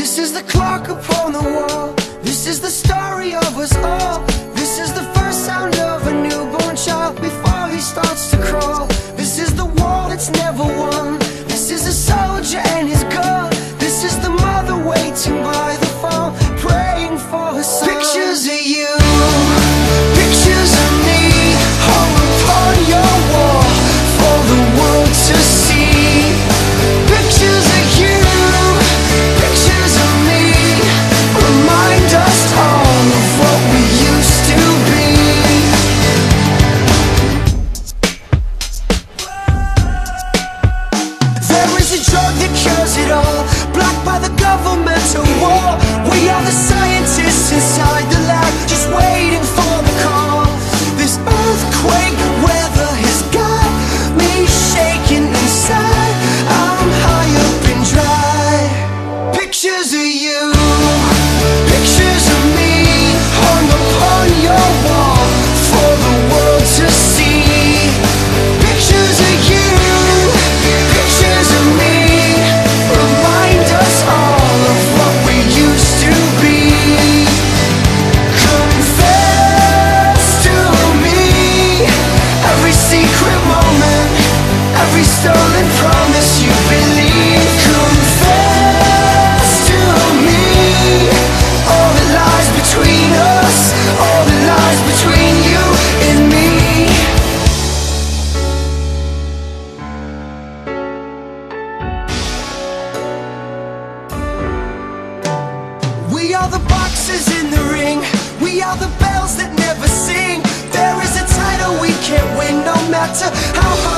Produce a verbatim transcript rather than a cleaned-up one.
This is the clock upon the wall. This is the story of us all. This is the first sound of a newborn child before he starts to crawl. This is the war that's never won. This is a soldier and his gun. This is the mother waiting by the phone, praying for her son. Pictures of you, pictures of me, hung upon your wall for the world to see. Pictures of you, pictures of me, remind us all of what we used to be. There is a drug that cures it all, blocked by the governmental war. We are the scientists inside the lab, just waiting for the call. This earthquake weather has got me shaking inside. I'm high up and dry. Pictures of you, pictures of me, hung upon your wall for the world to see. Pictures of you, pictures of me, remind us all of what we used to be. Confess to me every secret moment, every stolen promise you believe. Confess to me all that lies between us, all that lies between you and me. We are the boxes in the ring, we are the bells that never sing. There is a title we can't win, no matter how hard